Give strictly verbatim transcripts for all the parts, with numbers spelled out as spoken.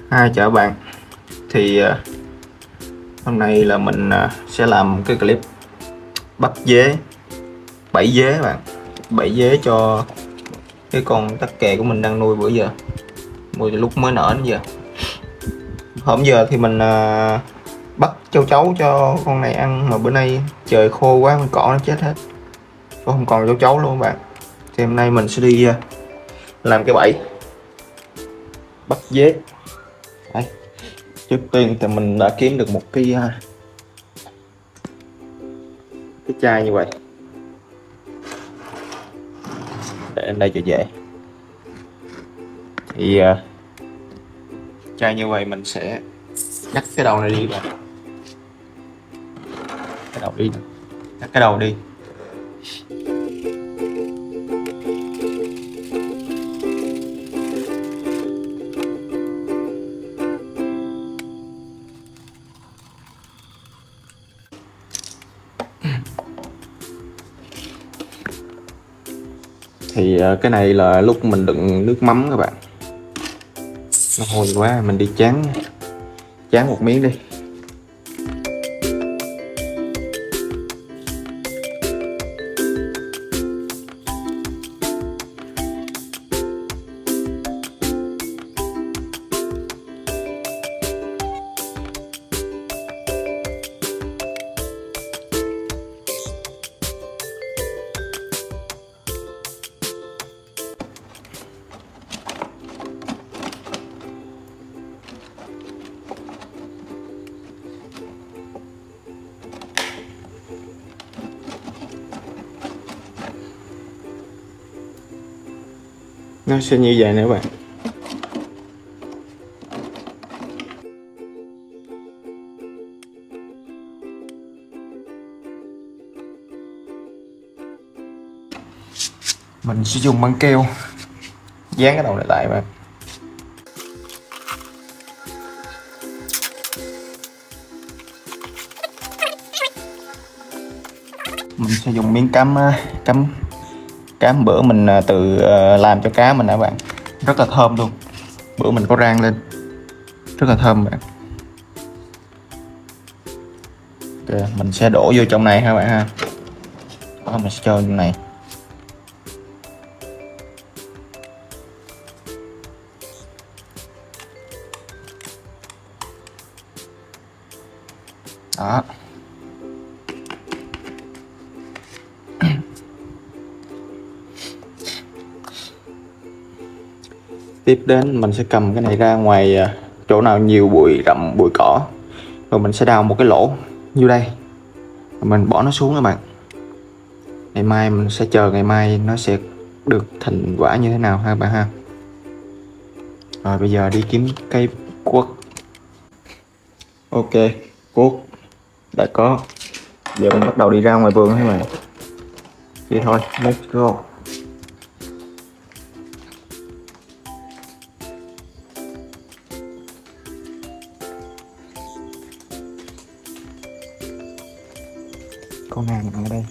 Hi, chào bạn. Thì à, hôm nay là mình à, sẽ làm cái clip bắt dế, bảy dế các bạn, bảy dế cho cái con tắc kè của mình đang nuôi bữa giờ, nuôi từ lúc mới nở đến giờ. Hôm giờ thì mình à, bắt châu chấu cho con này ăn, mà bữa nay trời khô quá, con cỏ nó chết hết, không còn châu chấu luôn các bạn. Thì hôm nay mình sẽ đi à, làm cái bẫy bắt dế. Đây. Trước tiên thì mình đã kiếm được một cái à, cái chai như vậy, để lên đây cho dễ. Thì uh, chai như vậy mình sẽ cắt cái đầu này đi bạn, cái đầu đi, cắt cái đầu đi. Thì uh, cái này là lúc mình đựng nước mắm các bạn, nó hôi quá, mình đi chán chán một miếng đi. Nó sẽ như vậy nè các bạn. Mình sẽ dùng băng keo dán cái đầu này lại bạn. Mình sẽ dùng miếng cám cám cám bữa mình tự làm cho cá mình nè bạn, rất là thơm luôn. Bữa mình có rang lên, rất là thơm bạn. Ok, mình sẽ đổ vô trong này ha bạn ha. Đó, mình sẽ cho trong này. Đó. Tiếp đến mình sẽ cầm cái này ra ngoài chỗ nào nhiều bụi rậm, bụi cỏ, rồi mình sẽ đào một cái lỗ như đây, rồi mình bỏ nó xuống các bạn. Ngày mai mình sẽ chờ ngày mai nó sẽ được thành quả như thế nào ha bạn ha. Rồi bây giờ đi kiếm cây cuốc. Ok, cuốc đã có. Giờ mình bắt đầu đi ra ngoài vườn các bạn. Đi thôi, let's go. Con nào nằm ở đây?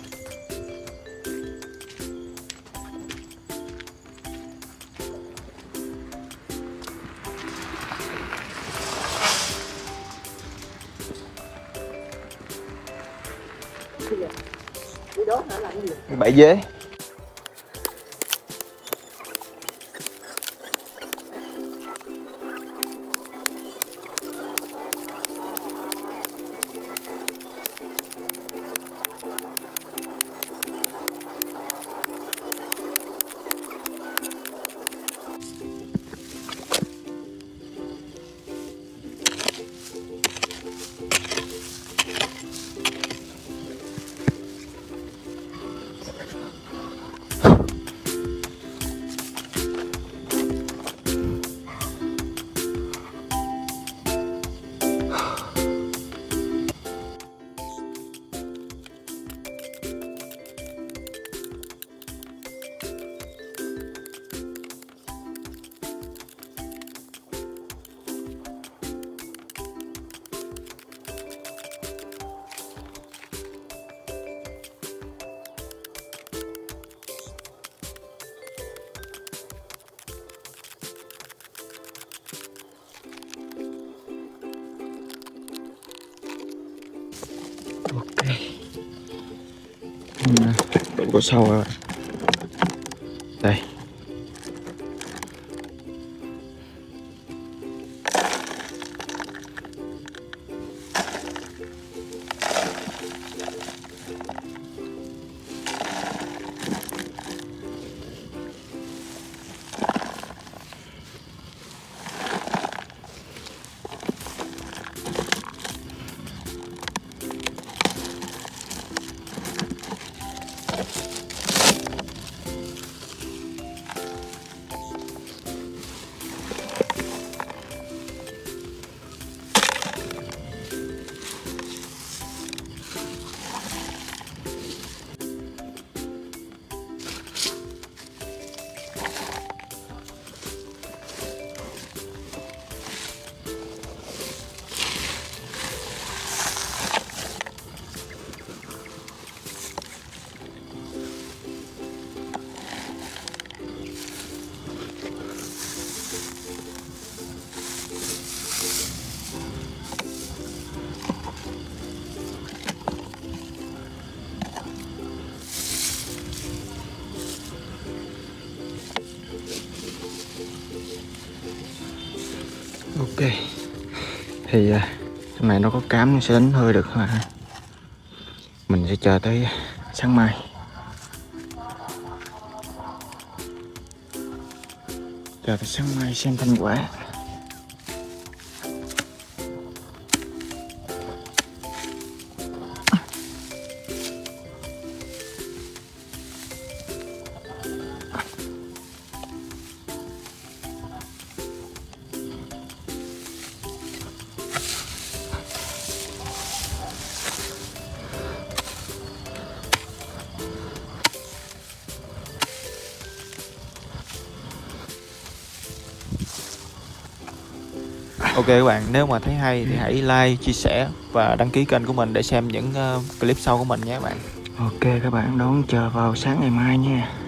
Cái bẫy dế. của sâu rồi. Đây. Ok, thì uh, trong này nó có cám, nó sẽ đánh hơi được mà mình sẽ chờ tới sáng mai. Chờ tới sáng mai xem thành quả. Ok các bạn, nếu mà thấy hay thì hãy like, chia sẻ và đăng ký kênh của mình để xem những uh, clip sau của mình nhé các bạn. Ok các bạn, đón chờ vào sáng ngày mai nha.